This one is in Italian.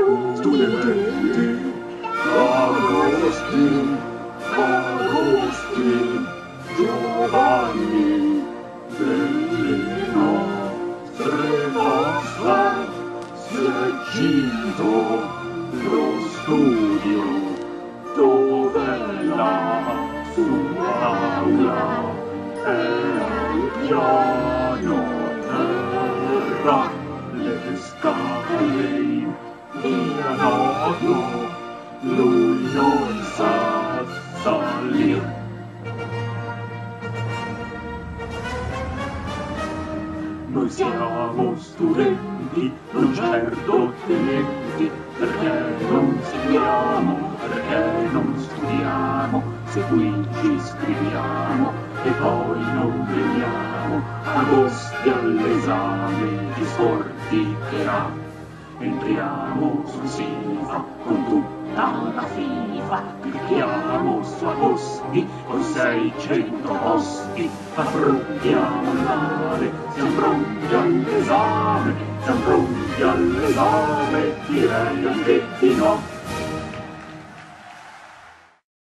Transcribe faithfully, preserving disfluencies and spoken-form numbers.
studenti, agosti, agosti, giovanni, delle nostre festa, si è agito lo studio, dove la sua aula è al piano terra, le scale inviano, lui non sa salir. Noi siamo studenti, non certo tenenti, perché non seguiamo, perché non studiamo, se qui ci scriviamo e poi non veniamo, agosti all'esame ci scorticherà. Entriamo sul SIFA con tutta la FIFA, clicchiamo su agosti con seicento posti, affrontiamo il mare, siamo pronti all'esame, siamo pronti all'esame, direi anche di no.